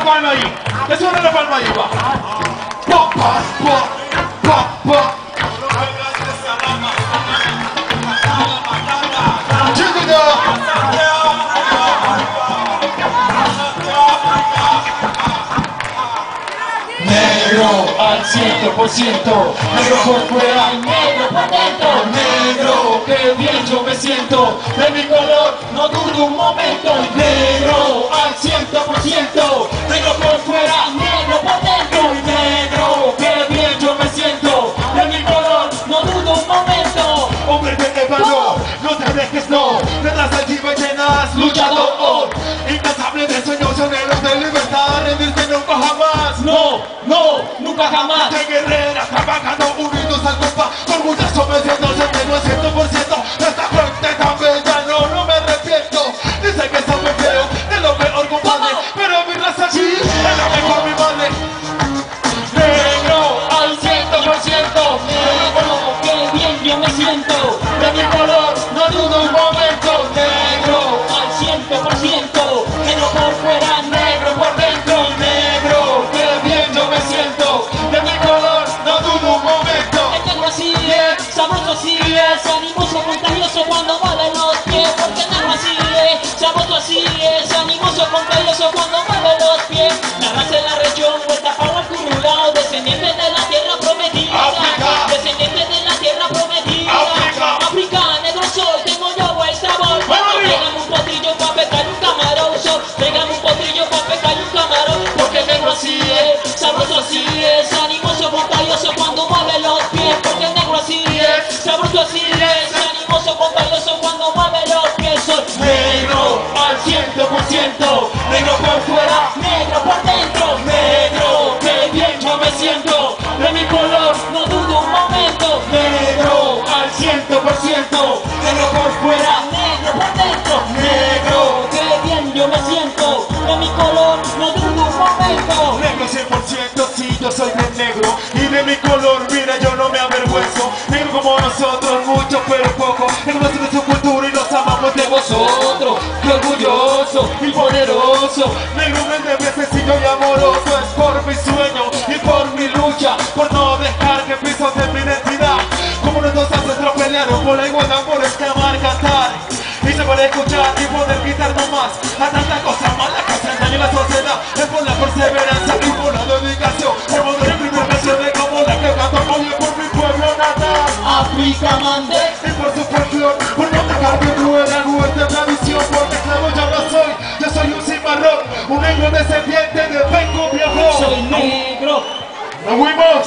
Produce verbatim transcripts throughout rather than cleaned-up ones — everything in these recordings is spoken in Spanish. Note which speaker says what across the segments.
Speaker 1: palma ahí. Que suene la palma ahí, va. Pa, pa, pa, pa, pa.
Speaker 2: Negro al ciento por ciento, negro por fuera y negro por dentro. Negro, qué bien yo me siento, de mi color no dudo un momento. Negro al ciento por ciento, negro por fuera, negro por dentro. Negro, qué bien yo me siento, de mi color no dudo un momento.
Speaker 1: Hombre de valor, no te dejes, no. Detrás de ti me llenas, luchador. Incansable de sueños, anhelos de libertad. Rendirse nunca jamás.
Speaker 2: No, no, nunca jamás.
Speaker 1: De guerreras trabajando unidos al compás, con muchas obediencias tengo el ciento por ciento. Esta gente tan bella, no, no me arrepiento. Dice que soy muy feo, es lo peor compadre, pero mi raza aquí es la mejor, mi madre.
Speaker 2: Negro al ciento por ciento, negro, qué bien yo me siento, de mi color no dudo un momento. Negro al ciento por ciento, negro por fuera, negro por dentro. Negro, qué bien yo me siento, de mi color no dudo un momento. El negro así es, sabroso así es, animoso, contagioso cuando mueve los pies. Porque el negro así es, sabroso así es, animoso, contagioso cuando mueve los pies. La raza de la región, vuelta para el curulao, descendientes de la tierra prometida.
Speaker 1: África.
Speaker 2: Descendientes de la tierra prometida.
Speaker 1: África.
Speaker 2: África, negro soy, tengo yo el sabor. Tráigame un potrillo pa' pescar un camarón. So, tráigame un potrillo pa' pescar un camarón. Porque el negro así es, sabroso así es, animoso, contagioso cuando mueve los pies. Porque el negro así es, sabroso así es, animoso, contagioso cuando mueve los pies. Soy negro al ciento por ciento, negro por fuera, negro por dentro. Negro, qué bien yo me siento, de mi color no dudo un momento. Negro al ciento por ciento, negro por fuera, negro por dentro. Negro, qué bien yo me siento, de mi color no dudo un momento.
Speaker 1: Negro cien por ciento, sí, yo soy de negro. Y de mi color, mira, yo no me avergüenzo. Negro como nosotros, mucho pero poco. Negro es su cultura y nos amamos de vosotros.
Speaker 2: Qué orgulloso y poderoso.
Speaker 1: Negro humilde, sencillo y amoroso. Es por mi sueño y por mi lucha, por no dejar que pisoteen mi identidad. Como nuestros ancestros pelearon por la igualdad, por exclamar, cantar y se puede escuchar y poder quitar nomás a tantas cosas malas que hacen daño a la sociedad. Es por la perseverancia y por la dedicación, por poder imprimir canciones como la que canto hoy por mi pueblo natal.
Speaker 2: África mande.
Speaker 1: Y por su folclor, por no dejar que rueda nuestra tradición. Porque esclavo yo no soy, yo soy un cimarrón, un negro descendiente de Benco Viejo.
Speaker 2: Soy negro
Speaker 1: ¡Nos fuimos!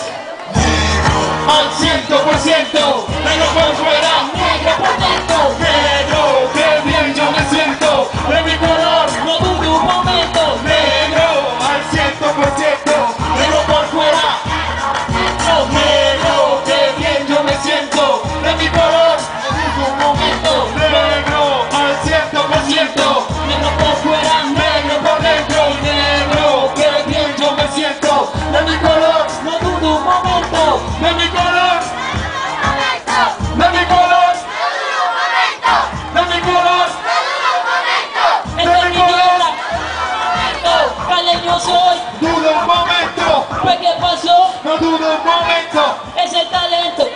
Speaker 2: al ciento por ciento, negro por fuera, negro por dentro. Negro, qué bien yo me siento, de mi color no dudo un momento.
Speaker 1: Negro al ciento por ciento.
Speaker 2: Negro por fuera, negro, negro, qué bien yo me siento, de mi color no dudo un momento.
Speaker 1: Negro al ciento por ciento.
Speaker 2: Negro por fuera, negro por dentro. Negro, qué bien yo me siento, de mi color no dudo un momento.
Speaker 1: De mi color, de mi color, de mi color,
Speaker 2: Esta es mi tierra, caleño soy.
Speaker 1: dudo un momento,
Speaker 2: Pues ¿qué pasó?
Speaker 1: no dudo un momento,
Speaker 2: Es el talento.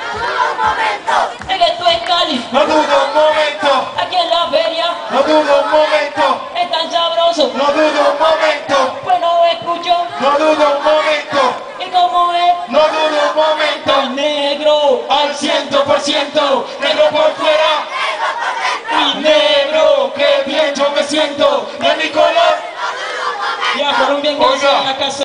Speaker 2: Es que esto es Cali,
Speaker 1: no dudo un momento,
Speaker 2: aquí en la feria,
Speaker 1: no dudo un momento,
Speaker 2: es tan sabroso.
Speaker 1: no dudo un momento,
Speaker 2: Pues no escucho,
Speaker 1: no dudo un momento,
Speaker 2: y como es,
Speaker 1: no dudo un momento.
Speaker 2: soy negro al ciento por ciento, negro por fuera y negro, qué bien yo me siento, de mi color. Ya, Colombia, en
Speaker 1: Oiga.
Speaker 2: la casa.